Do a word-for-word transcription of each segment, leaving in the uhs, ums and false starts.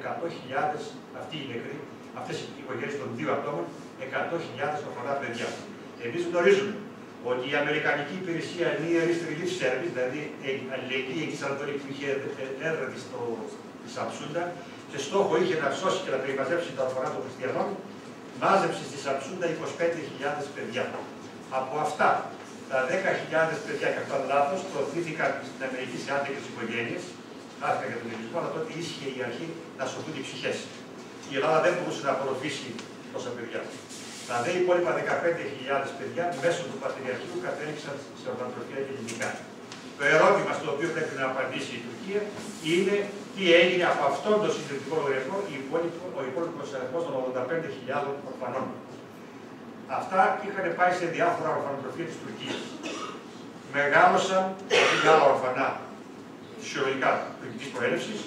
εκατό χιλιάδες αυτοί οι νεκροί, αυτές οι οικογένειες των δύο ατόμων, εκατό χιλιάδες αφορά παιδιά. Εμείς γνωρίζουμε ότι η Αμερικανική Υπηρεσία Near East Relief Service, δηλαδή η αλληλεγγύη της Ανατολής που είχε έδρα της στο Σαμψούντα, και στόχο είχε να σώσει και να περιμαζέψει τα ορφανά των χριστιανών, μάζεψε στη Σαμψούντα είκοσι πέντε χιλιάδες παιδιά. Από αυτά, τα δέκα χιλιάδες παιδιά, και αυτό είναι λάθος, προωθήθηκαν στην Αμερική σε άντρικες οικογένειες, χάθηκαν για τον ελληνισμό, αλλά τότε ίσχυε η αρχή να σωθούν οι ψυχές. Η Ελλάδα δεν μπορούσε να απορροφήσει τόσα παιδιά. Τα δε υπόλοιπα δεκαπέντε χιλιάδες παιδιά μέσω του Πατριαρχείου κατέληξαν σε ορφανοτροφία ελληνικά. Το ερώτημα στο οποίο πρέπει να απαντήσει η Τουρκία είναι τι έγινε από αυτόν τον συντηρητικό λογαριασμό ο υπόλοιπος αριθμός των ογδόντα πέντε χιλιάδων ορφανών. Αυτά είχαν πάει σε διάφορα ορφανοτροφία της Τουρκίας. Μεγάλωσαν μεγάλα ορφανά φυσιολογικά τουρκικής προέλευσης,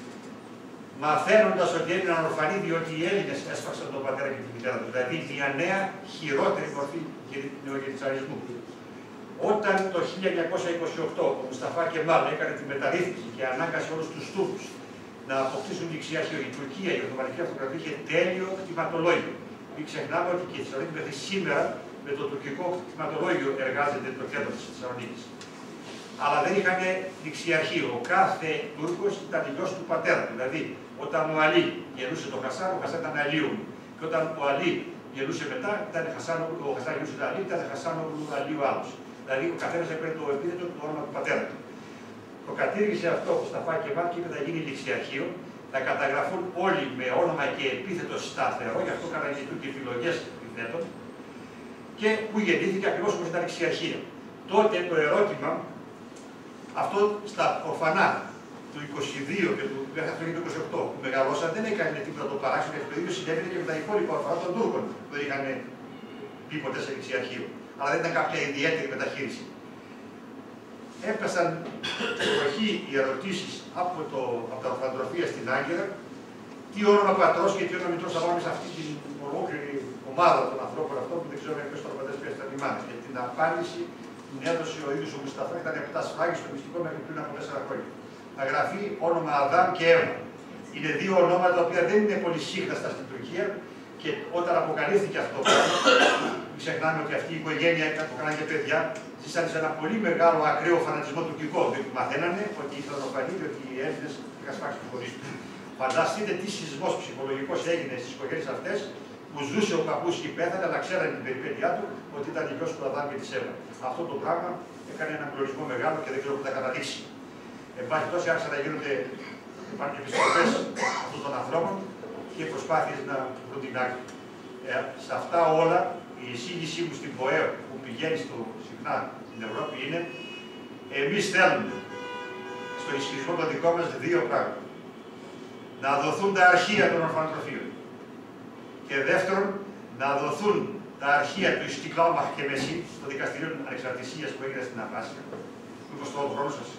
μαθαίνοντας ότι έμειναν ορφανοί διότι οι Έλληνες έσφαξαν τον πατέρα και τη μητέρα του. Δηλαδή μια νέα χειρότερη μορφή νεογεννητσαρισμού. Όταν το χίλια εννιακόσια είκοσι οκτώ ο Μουσταφά Κεμάλ έκανε τη μεταρρύθμιση και ανάγκασε όλους τους Τούρκους να αποκτήσουν ληξιάρχιο, η Τουρκία, η Οθωμανική Αυτοκρατορία, είχε τέλειο κτηματολόγιο. Μην ξεχνάμε ότι και η Θεσσαλονίκη μέχρι σήμερα με το τουρκικό κτηματολόγιο εργάζεται το κέντρο της Θεσσαλονίκης. Αλλά δεν είχαν ληξιαρχείο. Ο κάθε Τούρκος ήταν γιος του πατέρα του. Δηλαδή, όταν ο Αλή γελούσε τον Χασάν, ο Χασάν ήταν Αλίου. Και όταν ο Αλή γελούσε μετά, ήταν Χασάνογλου, ο Χασάν γελούσε τον Αλή, ήταν Χασάνογλου Αλίου άλλος. Δηλαδή, ο καθένας έπαιρνε το επίθετο του όνομα του πατέρα του. Το κατήργησε αυτό ο Μουσταφά Κεμάλ και είπε θα γίνει ληξιαρχείο, θα καταγραφούν όλοι με όνομα και επίθετο σταθερό, γι' αυτό καταγγελτούν και επιλογές επιθέτων, και που γεννήθηκε ακριβώς όπως ήταν ληξιαρχία. Τότε το ερώτημα, αυτό στα ορφανά του είκοσι δύο και του είκοσι οκτώ που μεγαλώσαν δεν έκανε τίποτα το παράξενο, γιατί το ίδιο συνέβαινε και με τα υπόλοιπα ορφανά των Τούρκων που δεν είχαν πει ποτέ σε ληξιαρχείο. Αλλά δεν ήταν κάποια ιδιαίτερη μεταχείριση. Έπεσαν προχή οι ερωτήσεις από, το, από τα ορφανοτροφία στην Άγκυρα, τι όνομα πατρός και τι όνομα μητρός θα βάλουμε σε αυτή την ολόκληρη ομάδα των ανθρώπων αυτών που δεν ξέρω αν ποιος τροπαντές ποιες ήταν οι μάνες. Και την απάντηση την έδωσε ο ίδιος ο Μουσταφά, ήταν επτά σφράγγι στο μυστικό μέχρι πριν από τέσσερα χρόνια. Θα γραφεί όνομα Αδάμ και Εύα. Είναι δύο ονόματα τα οποία δεν είναι πολύ σύγχραστα στην Τουρκία και όταν αποκαλύφθηκε αυτό, μην ξεχνάμε ότι αυτή η οικογένεια που κάνανε και παιδιά ζήσαν σε ένα πολύ μεγάλο ακραίο φανατισμό τουρκικό. Διότι μαθαίνανε ότι ήταν ορφανοί, διότι οι Έλληνες είχαν σπάξει τους γονείς του. Φανταστείτε τι σεισμός ψυχολογικός έγινε στις οικογένειες αυτές που ζούσε ο παππούς και πέθανε, αλλά ξέρανε την περιπέτειά του ότι ήταν γιος του Αδάμ και της Εύα. Αυτό το πράγμα έκανε έναν κλωρισμό μεγάλο και δεν ξέρω πού θα καταδείξει. Εν πάση περιπτώσει, άρχισαν να γίνονται επιστροφές αυτών των ανθρώπων και προσπάθειες να βρουν την άκρη. Ε, σε αυτά όλα, η εισήγησή μου στην ΠΟΕ που πηγαίνει στο, συχνά στην Ευρώπη είναι εμείς θέλουμε στο ισχυρισμό των δικών μας δύο πράγματα. Να δοθούν τα αρχεία των ορφανοτροφίων. Και δεύτερον, να δοθούν τα αρχεία του Ιστικλάλ Μαχκεμεσί, το δικαστήριο ανεξαρτησίας που έγινε στην Αμάσια. Μήπως το χρόνο σας.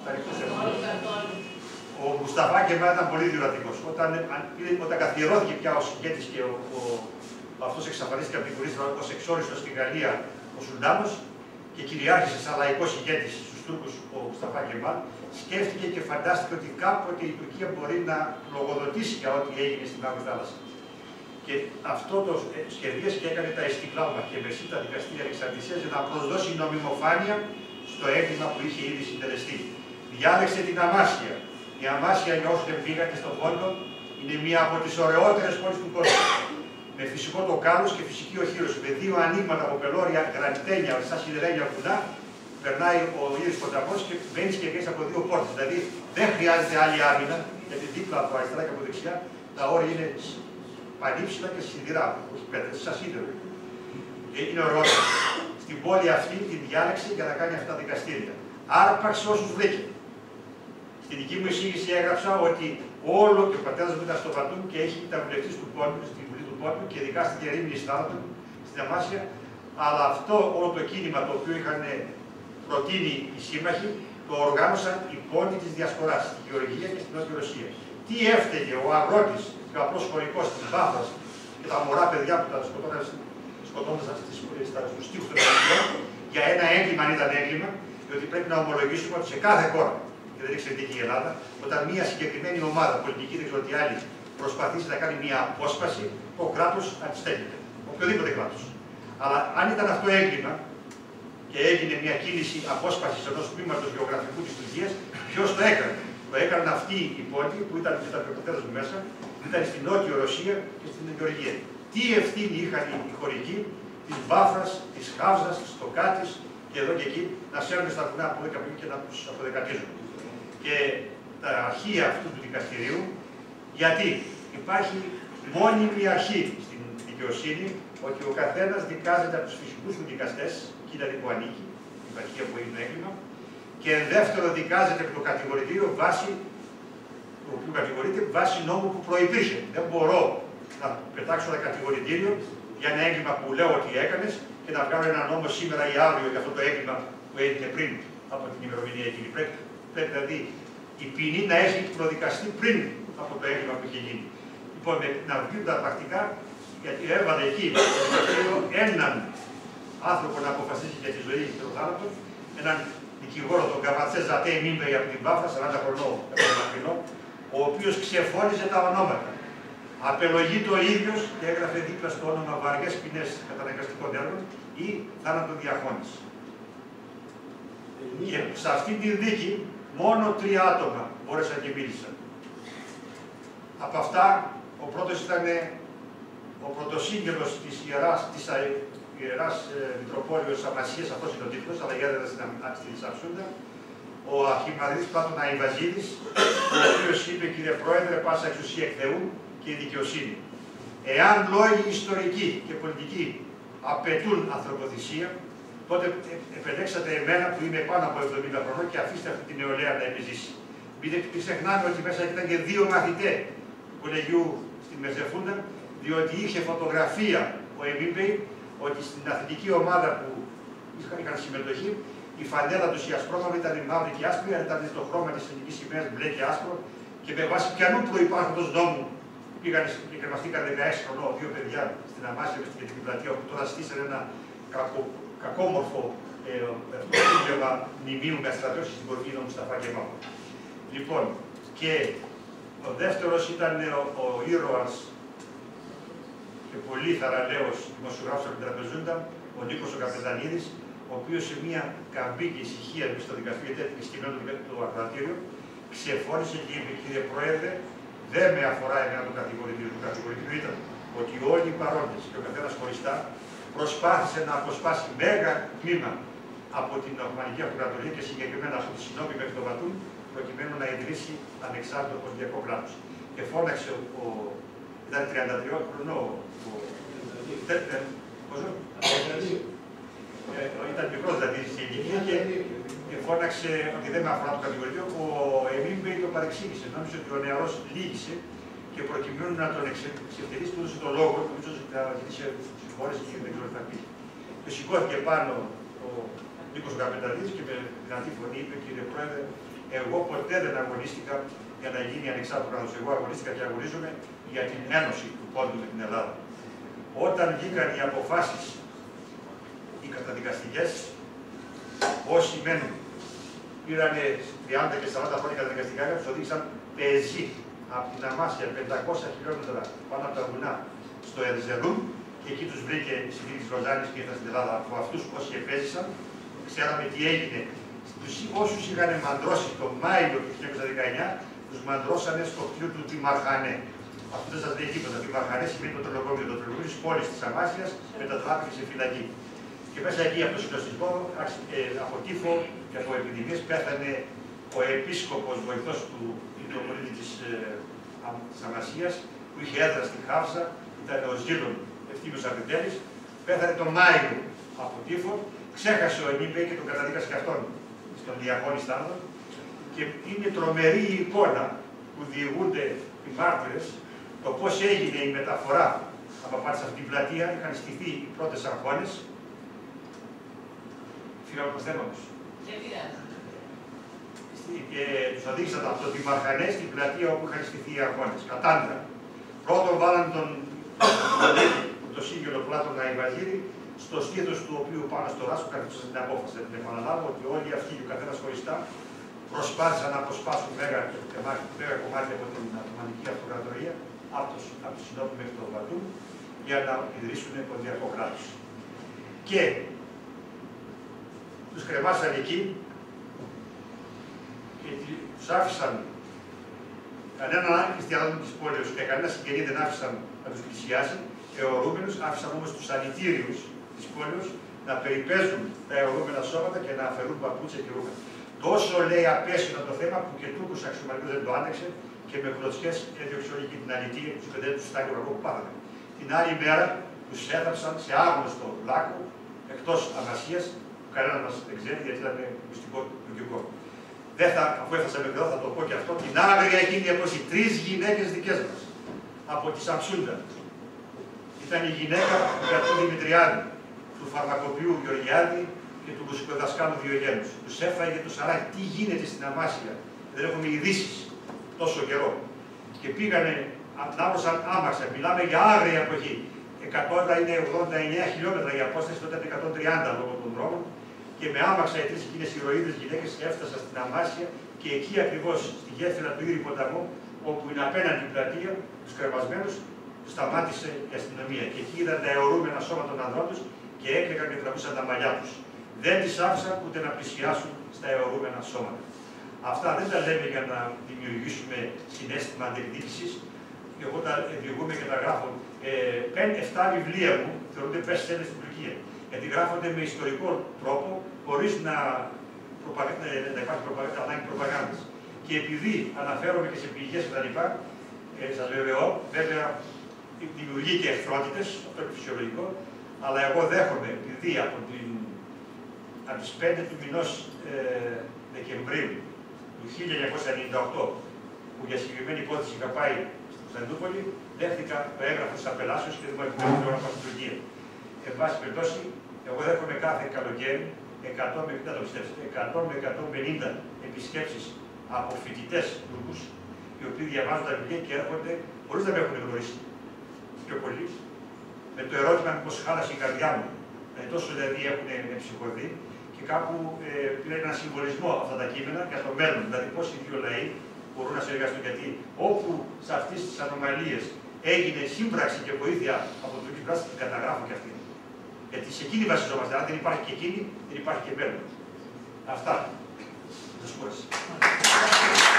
Ο Μουσταφά Κεμάλ ήταν πολύ διορατικός. Όταν, όταν καθιερώθηκε πια ο ηγέτης και ο, ο, αυτός εξαφανίστηκε από την Κουρίστα ως εξόριστος στην Γαλλία ο Σουλτάνος και κυριάρχησε σαν λαϊκός ηγέτης στους Τούρκους ο Μουσταφά Κεμάλ, σκέφτηκε και φαντάστηκε ότι κάποτε η Τουρκία μπορεί να λογοδοτήσει για ό,τι έγινε στην Μαύρη Θάλασσα. Και αυτό το σχεδίασε και έκανε τα Ιστικλάλ Μαχκεμεσί, τα δικαστήρια ανεξαρτησίας, για να προσδώσει νομιμοφάνεια στο έγκλημα που είχε ήδη συντελεστεί. Διάλεξε την Αμάσια. Η Αμάσια, για όσους δεν πήγατε στον Πόντο, είναι μία από τις ωραιότερες πόλεις του κόσμου. Με φυσικό το κάλος και φυσική οχύρωση. Με δύο ανοίγματα από πελώρια γρανιτένια, σαν σιδερένια βουνά, περνάει ο ήλιος ποταμός και μπαίνει και βγαίνει από δύο πόρτες. Δηλαδή δεν χρειάζεται άλλη άμυνα, γιατί δίπλα από αριστερά και από δεξιά τα όρια είναι πανύψηλα και σιδηρά, όχι πέτρες, σαν σίδερο. Είναι ωραιότερο. Στην πόλη αυτή την διάλεξε για να κάνει αυτά τα δικαστήρια. Άρπαξε όσους βρήκε. Στην δική μου εισήγηση έγραψα ότι όλο και ο πατέρας μου ήταν στο Πατούμ και έχει ήταν βουλευτής του Πόντου, στη Βουλή του Πόντου και δικάστηκε ρήμνη θάνατο στην Αμάσια. Αλλά αυτό όλο το κίνημα το οποίο είχαν προτείνει οι σύμμαχοι το οργάνωσαν οι πόντοι της Διασποράς, στη Γεωργία και στην Νότια Ρωσία. Τι έφταιγε ο αγρότης και ο απλός χωρικός της Βάφρας και τα μωρά παιδιά που τα σκοτώνονταν στους τοίχους των Ελληνικών για ένα έγκλημα, αν ήταν έγκλημα, διότι πρέπει να ομολογήσουμε ότι σε κάθε χώρα και δεν εξαιρετεί και η Ελλάδα, όταν μια συγκεκριμένη ομάδα πολιτική, δεν ξέρω τι άλλη, προσπαθήσει να κάνει μια απόσπαση, το κράτος αντιστέκεται. Οποιοδήποτε κράτος. Αλλά αν ήταν αυτό έγκλημα και έγινε μια κίνηση απόσπασης ενός τμήματος γεωγραφικού της Τουρκίας, ποιος το έκανε? Το έκαναν αυτοί οι πόλοι που ήταν και τα προποτέρες μου μέσα, ήταν στην Νότια Ρωσία και στην Γεωργία. Τι ευθύνη είχαν οι χωρικοί της Βάφρας, της Χάυζας, της Τοκάτης και εδώ και εκεί να σέρνουν στα βουνά από δέκα και να τους αποδεκατίζουν. Και τα αρχεία αυτού του δικαστηρίου, γιατί υπάρχει μόνιμη αρχή στην δικαιοσύνη ότι ο καθένας δικάζεται από τους φυσικούς του δικαστές, εκεί δηλαδή που ανήκει, η επαρχία που είναι έγκλημα, και δεύτερο δικάζεται από το κατηγορητήριο βάσει το οποίο κατηγορείται βάσει νόμου που προϋπήρχε. Δεν μπορώ να πετάξω ένα κατηγορητήριο για ένα έγκλημα που λέω ότι έκανες και να βγάλω ένα νόμο σήμερα ή αύριο για αυτό το έγκλημα που έγινε πριν από την ημερομηνία εκείνη. Πρέπει, πρέπει δηλαδή η ποινή να έχει προδικαστεί πριν από το έγκλημα που είχε γίνει. Λοιπόν, να βγουν τα πρακτικά, γιατί έβαλε εκεί έναν άνθρωπο να αποφασίσει για τη ζωή και τον θάνατο, έναν δικηγόρο, τον Καβατσέ Ζατέ Μίμπεϊ από την Πάφρα, σαράντα χρονών, ο οποίος ξεφώνιζε τα ονόματα. Απελογεί το ίδιος και έγραφε δίπλα στο όνομα βαριές ποινές καταναγκαστικών έργων ή θάνατο διαχώνης. Και σε αυτή τη δίκη μόνο τρία άτομα μπόρεσαν και μίλησαν. Από αυτά, ο πρώτος ήταν ο πρωτοσύγγελος της Ιεράς, της Ιεράς Μητροπόλεως Αμασίας, αυτός είναι ο τίτλος, αλλά γέρεται στην Σαψούντα, ο Αρχιμανδρίτης Πλάτων Αϊβαζίδης, ο οποίος είπε: κύριε Πρόεδρε, πάσα εξουσία εκ Θεού και η δικαιοσύνη. Εάν λόγοι ιστορικοί και πολιτικοί απαιτούν ανθρωποθυσία, τότε επιλέξατε εμένα που είμαι πάνω από εβδομήντα χρονών και αφήστε αυτή την νεολαία να επιζήσει. Μην ξεχνάμε ότι μέσα ήταν και δύο μαθητές του κολεγιού στη Μεζεφούντα, διότι είχε φωτογραφία ο Εμίμπεϊ ότι στην αθλητική ομάδα που είχαν συμμετοχή, η φανέλα του η ασπρόμαυρη ήταν μαύρη και άσπρη, αλλά ήταν το χρώμα της εθνικής σημαίας μπλε και άσπρο. Και με βάση πιανού προϋπάρχοντος νόμου πήγαν και κρεμαστήκαν δεκαέξι χρονών δύο παιδιά στην Αμάσια και στην Κεντρική Πλατεία, όπου τώρα στήσανε ένα κακο, κακόμορφο σύλλογα ε, μνημείου με στρατιώτες στην κορυφή του Μουσταφά Κεμάλ. Λοιπόν, και ο δεύτερος ήταν ο, ο ήρωας και πολύ θαραλέος δημοσιογράφος από την Τραπεζούντα, ο Νίκος ο Καπετανίδης, ο οποίος σε μια καμπή και ησυχία στο δικαστήριο, γιατί était σκημένο το ακροατήριο, ξεφώνησε και είπε: κύριε Πρόεδρε, δεν με αφορά εμένα το κατηγορητήριο. Το κατηγορητήριο ήταν ότι όλοι οι παρόντες και ο καθένας χωριστά προσπάθησε να αποσπάσει μέγα τμήμα από την Οθωμανική Αυτοκρατορία και συγκεκριμένα από τη Συνόπη μέχρι το Βατούν, προκειμένου να ιδρύσει ανεξάρτητο πολιτικό κράτος. Και φώναξε ο. ο ήταν τριάντα τρία χρονών. Ήταν μικρό δηλαδή στην ηλικία και, και φώναξε ότι δεν με αφορά το κατηγορητήριο. Ο Εμίμπεϊ το παρεξήγησε. Νόμιζε ότι ο νεαρός λύγησε και προκειμένου να τον εξευτελίσει, του έδωσε το λόγο, νομίζω ότι θα ζητήσει συγχώρεση και δεν ξέρω τι θα πει. Και σηκώθηκε πάνω ο Νίκος Καπετανίδης και με δυνατή φωνή είπε: κύριε Πρόεδρε, εγώ ποτέ δεν αγωνίστηκα για να γίνει ανεξάρτητο κράτος. Εγώ αγωνίστηκα και αγωνίζομαι για την ένωση του πόντου με την Ελλάδα. Όταν βγήκαν οι αποφάσεις οι καταδικαστικές, όσοι μένουν πήραν τριάντα και σαράντα χρόνια καταδικαστικά και τους οδήγησαν πεζί από την Αμάσια πεντακόσια χιλιόμετρα πάνω από τα βουνά στο Ερζερούμ και εκεί τους βρήκε η συνθήκη της Ροζάνης και ήρθαν στην Ελλάδα. Από αυτούς όσοι επέζησαν, ξέραμε τι έγινε. Τους όσους είχαν μαντρώσει τον Μάιο του χίλια εννιακόσια δεκαεννιά, τους μαντρώσανε στο κτίριο του Τιμαρχανέ. Αυτό δεν σας λέει τίποτα. Τιμαρχανέ σημαίνει το τρελοκομείο. Το τρελοκομείο της πόλης της Αμάσιας μετατράπηκε σε φυλακή. Και μέσα εκεί από το συλλογισμό, από τύφο και από επιδημίες, πέθανε ο επίσκοπος βοηθός του Ινδομολίτη της ε, Αμασίας, που είχε έδρα στη Χάυσα, ήταν ο Ζήλων Ευθύμιος Αρβιτέλης, πέθανε τον Μάιο από τύφο, ξέχασε ο Εμίμπεϊ και τον καταδίκασε και αυτόν στον διαγώνη θάνατο. Και είναι τρομερή η εικόνα που διηγούνται οι μάρτυρες, το πώς έγινε η μεταφορά από πάνω σε αυτή την πλατεία, είχαν στηθεί οι πρώτες αγώνες. Φύγαμε από το θέμα τους. Και τους οδήγησαν από το Τιμαρχανέ στην πλατεία όπου είχαν στηθεί οι αγώνες. Κατάντρα. Πρώτον βάλαν τον το σύγγελο Πλάτωνα Αϊβαζίδη, στο στήθος του οποίου πάνω στο ράσο καθίστουσαν την απόφαση. Δεν επαναλάβω ότι όλοι αυτοί, ο καθένας χωριστά, προσπάθησαν να αποσπάσουν μέγα, μέγα κομμάτια από την Οθωμανική Αυτοκρατορία, από το Σινόπι μέχρι το Μπατούμ, για να ιδρύσουν ποντιακό κράτος. Και τους κρεμάσαν εκεί και τους άφησαν κανέναν άλλο χριστιανό της πόλης και κανένα συγγενή δεν άφησαν να τους πλησιάσει, αιωρούμενους, άφησαν όμως τους αλητήριους της πόλης να περιπέζουν τα αιωρούμενα σώματα και να αφαιρούν παπούτσια και ρούχα. Τόσο λέει απέσιο το θέμα που και Τούρκος αξιωματικός δεν το άνοιξε και με κλωτσιές έδιωξε όλη και την αλητία και τους πεντέλους του Στάγκου που πάθανε. Την άλλη μέρα τους έθαψαν σε άγνωστο λάκκο εκτός Αμασίας, που κανένα μας δεν ξέρει γιατί ήταν μυστικό τουρκικό. Δεν θα, αφού έφτασα μέχρι εδώ θα το πω και αυτό, την άγρια εκείνη εποχή, τρεις γυναίκες δικές μας, από τη Σαμσούντα. Ήταν η γυναίκα του γιατρού Δημητριάδη, του φαρμακοποιού Γεωργιάδη και του μουσικοδασκάλου Διογένους. Τους έφαγε το σαράκι. Τι γίνεται στην Αμάσια, δεν έχουμε ειδήσεις τόσο καιρό. Και πήγανε, ανάβωσαν άμαξα. Μιλάμε για άγρια εποχή. εκατό είναι ογδόντα εννέα χιλιόμετρα η απόσταση, τότε ήταν εκατόν τριάντα λόγω των δρόμων. Και με άμαξα οι τρεις εκείνες ηρωίδες γυναίκες έφτασαν στην Αμάσια και εκεί ακριβώς στη γέφυρα του Ήρη ποταμού, όπου είναι απέναντι η πλατεία, τους κρεμασμένους, σταμάτησε η αστυνομία. Και εκεί είδαν τα αιωρούμενα σώματα των ανδρών τους και έκλαιγαν και τραβούσαν τα μαλλιά τους. Δεν τις άφησαν ούτε να πλησιάσουν στα αιωρούμενα σώματα. Αυτά δεν τα λέμε για να δημιουργήσουμε συναίσθημα αντεκδίκησης. Εγώ τα διηγούμε και τα γράφω. Ε, πέντε εφτά βιβλία μου θεωρούνται best sellers στην Τουρκία. Γιατί γράφονται με ιστορικό τρόπο, χωρίς να, προπαγα... να υπάρχει προπαγα... ανάγκη προπαγάνδας. Και επειδή αναφέρομαι και σε πηγές κτλ., ε, σας βεβαιώ, βέβαια δημιουργεί και εχθρότητες, αυτό είναι φυσιολογικό, αλλά εγώ δέχομαι, επειδή από, την... από τις πέντε του μηνός ε, Δεκεμβρίου του χίλια εννιακόσια ενενήντα οκτώ, που για συγκεκριμένη υπόθεση είχα πάει στην Κωνσταντινούπολη, δέχτηκα το έγγραφο της απελάσεως και δεν μου επιτρέπει να πάω στην Τουρκία. Εν πάση περιπτώσει, εγώ δέχομαι κάθε καλοκαίρι εκατό με εκατόν πενήντα επισκέψεις από φοιτητές Τούρκους, οι οποίοι διαβάζουν τα βιβλία και έρχονται χωρίς να με έχουν γνωρίσει πιο πολύ, με το ερώτημα μήπως χάλασε η καρδιά μου. Ε, τόσο δηλαδή έχουν ψυχωδεί και κάπου ε, πήραν ένα συμβολισμό αυτά τα κείμενα για το μέλλον. Δηλαδή, πώς οι δύο λαοί μπορούν να συνεργαστούν. Γιατί όπου σε αυτές τις ανομαλίες έγινε σύμπραξη και βοήθεια από το τουρκική πλευρά, την καταγράφω και αυτή. Γιατί σε εκείνη βασιζόμαστε. Αν δεν υπάρχει και εκείνη, δεν υπάρχει και μέλλον. Αυτά. Θα σας πω.